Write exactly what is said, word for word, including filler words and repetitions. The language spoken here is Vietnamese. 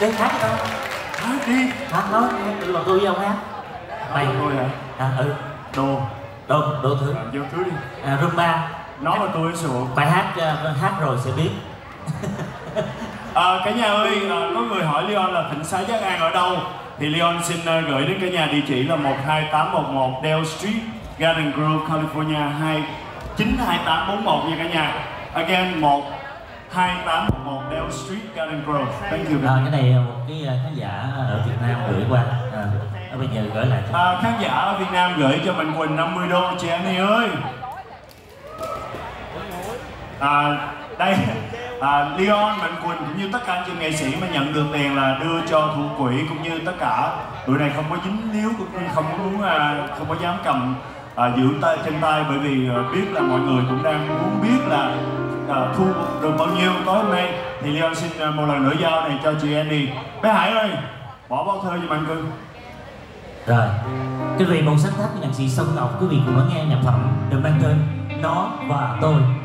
Đi hát đi đâu? Hát đi. Hát nói, tụi bọn tôi với ông hát. Mày tôi hả? À ừ. Đồ. Đồ, đồ thứ. À, vô thứ đi. À, Rumba. Nói mà tôi sụp. Bài hát, uh, hát rồi sẽ biết. À, cả nhà ơi, à, có người hỏi Leon là Thịnh Xá Giác An ở đâu? Thì Leon xin uh, gửi đến cả nhà địa chỉ là một hai tám một một Dale Street, Garden Grove, California hai chín hai tám bốn một nha cả nhà. Again, một hai tám một một Dale Street, Garden Grove. Thank you. À, cái này một cái khán giả ở Việt Nam gửi qua. À, bây giờ gửi lại cho. À, khán giả ở Việt Nam gửi cho Mạnh Quỳnh năm mươi đô chị Annie ơi. À, đây. À, Leon, Mạnh Quỳnh cũng như tất cả anh chị nghệ sĩ mà nhận được tiền là đưa cho thủ quỹ, cũng như tất cả tụi này không có dính líu, cũng không có muốn không có dám cầm à, giữ tay trên tay, bởi vì à, biết là mọi người cũng đang muốn biết là à, thu được bao nhiêu tối hôm nay. Thì Leon xin à, một lần nữa giao này cho chị Annie. Bé Hải ơi, bỏ bao thơ cho Mạnh Quỳnh. Rồi, quý vị, một sáng tác của nhạc sĩ Sông Ngọc, quý vị cùng lắng nghe nhạc phẩm được mang tên Nó Và Tôi.